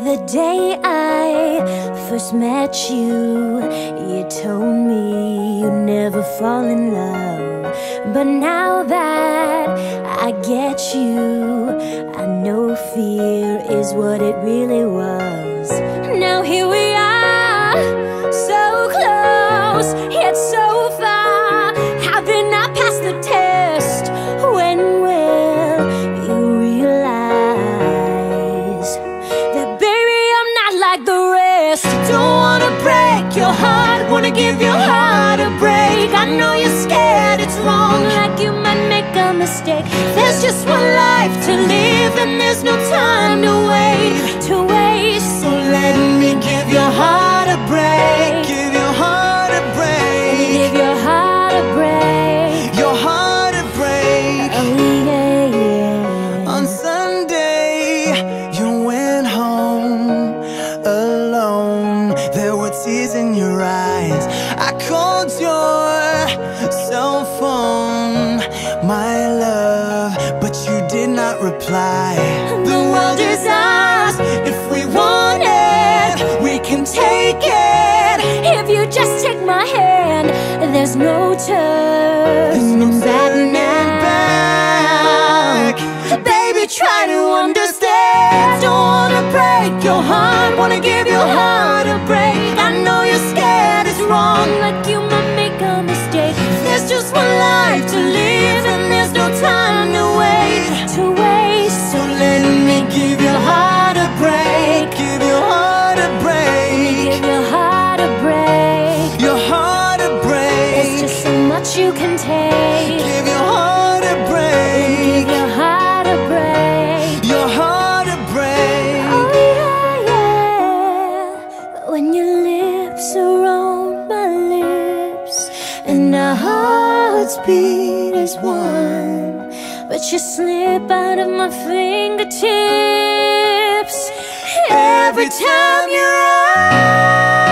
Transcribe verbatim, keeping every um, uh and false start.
The day I first met you, you told me you'd never fall in love. But now that I get you, I know fear is what it really was. Now here we are, so close, yet so far. How did I pass the test? When will you realize that, baby, I'm not like the rest? Don't wanna break your heart, wanna give your heart a break. I know you're scared it's wrong, like you might make a mistake. There's just one life to live and there's no time to wait, to waste. So let me give your heart a break. Give your heart a break. Give your heart a break. Your heart a break. Oh yeah, yeah. On Sunday, you went home alone. There were tears in your eyes. I called your cell phone, my love, but you did not reply. The world is ours. If we want it, we can take it. If you just take my hand, there's no turning back now. Baby, try to understand. Don't wanna break your heart, wanna give your heart a break. I know you're scared it's wrong, like you might make a mistake. There's just one life to live and there's no time to wait, to waste. So let me give your heart a break. Give your heart a break. Give your heart a break. Your heart a break. There's just so much you can take. Give your heart a break. Give your heart a break. Your heart a break. Oh yeah, yeah. When your lips are on my lips and our hearts beat as one, but you slip out of my fingertips every time you're out.